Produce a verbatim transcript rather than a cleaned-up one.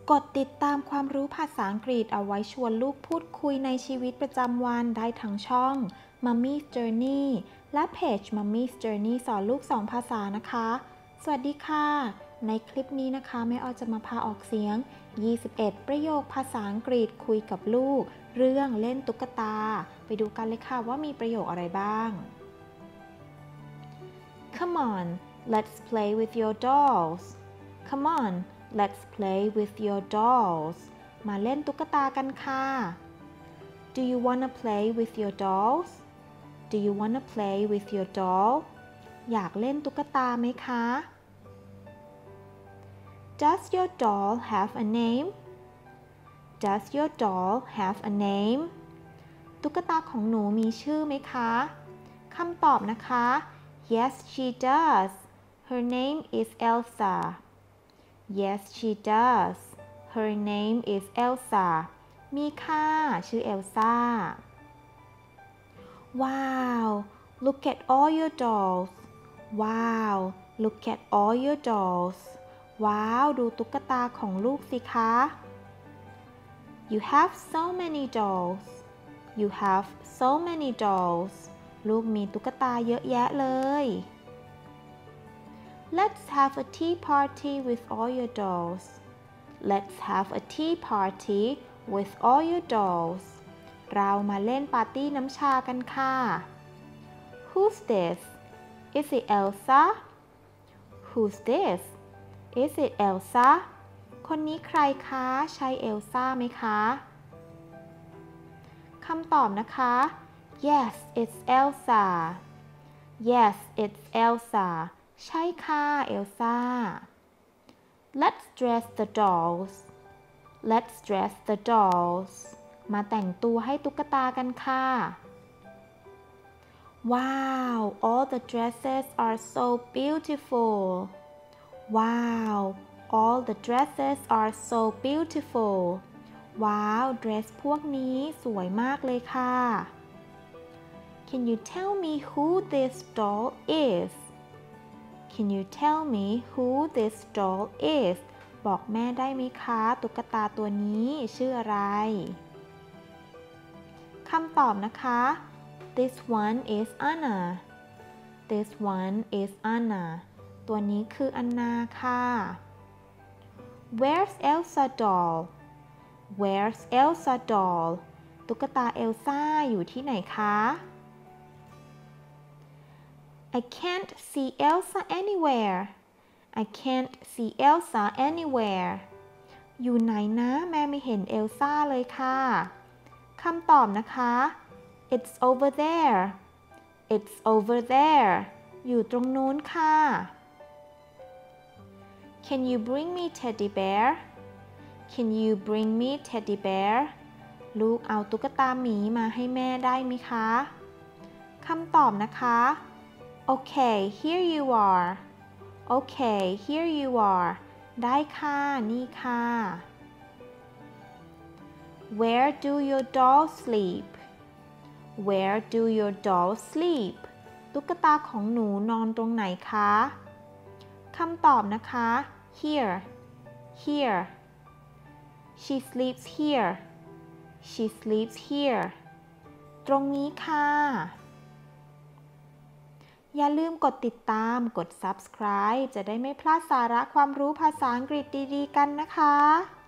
กดติดตามความรู้ภาษาอังกฤษเอาไว้ชวนลูกพูดคุยในชีวิตประจำวันได้ทั้งช่อง Mummy's Journey และเพจ Mummy's Journey สอนลูกสองภาษานะคะสวัสดีค่ะในคลิปนี้นะคะแม่อ้อจะมาพาออกเสียงยี่สิบเอ็ดประโยคภาษาอังกฤษคุยกับลูกเรื่องเล่นตุ๊กตาไปดูกันเลยค่ะว่ามีประโยคอะไรบ้าง Come on let's play with your dolls Come on let's play with your dolls มาเล่นตุ๊กตากันค่ะ Do you wanna play with your dolls Do you wanna play with your doll อยากเล่นตุ๊กตาไหมคะ Does your doll have a name Does your doll have a name ตุ๊กตาของหนูมีชื่อไหมคะคำตอบนะคะ Yes she does Her name is Elsa Yes she does Her name is Elsa มีค่ะชื่อเอลซ่า Wow Look at all your dolls Wow Look at all your dolls ว้าวดูตุ๊กตาของลูกสิคะ You have so many dolls You have so many dolls ลูกมีตุ๊กตาเยอะแยะเลย Let's have a tea party with all your dolls Let's have a tea party with all your dolls เรามาเล่นปาร์ตี้น้ำชากันค่ะ Who's this? Is it Elsa? Who's this? Is it Elsa? คนนี้ใครคะใช่เอลซ่าไหมคะคำตอบนะคะ Yes it's Elsa Yes it's Elsa ใช่ค่ะเอลซ่า Let's dress the dolls Let's dress the dolls มาแต่งตัวให้ตุ๊กตากันค่ะ Wow all the dresses are so beautiful Wow all the dresses are so beautiful ว้าวเดรสพวกนี้สวยมากเลยค่ะ Can you tell me who this doll is Can you tell me who this doll is บอกแม่ได้ไหมคะตุ๊กตาตัวนี้ชื่ออะไรคำตอบนะคะ This one is Anna This one is Anna ตัวนี้คืออันนาค่ะ Where's Elsa doll Where's Elsa doll ตุ๊กตาเอลซ่าอยู่ที่ไหนคะ I can't see Elsa anywhere I can't see Elsa anywhere อยู่ไหนนะแม่ไม่เห็นเอลซ่าเลยค่ะคำตอบนะคะ It's over there It's over there อยู่ตรงนู้นค่ะ Can you bring me teddy bear Can you bring me teddy bear ลูกเอาตุ๊กตาหมีมาให้แม่ได้ไหมคะคำตอบนะคะ Okay here you are Okay here you are ได้ค่ะนี่ค่ะ Where do your dolls sleep Where do your dolls sleep ตุ๊กตาของหนูนอนตรงไหนคะคำตอบนะคะ Here Here She sleeps here She sleeps here ตรงนี้ค่ะอย่าลืมกดติดตามกด Subscribe จะได้ไม่พลาดสาระความรู้ภาษาอังกฤษดีๆกันนะคะ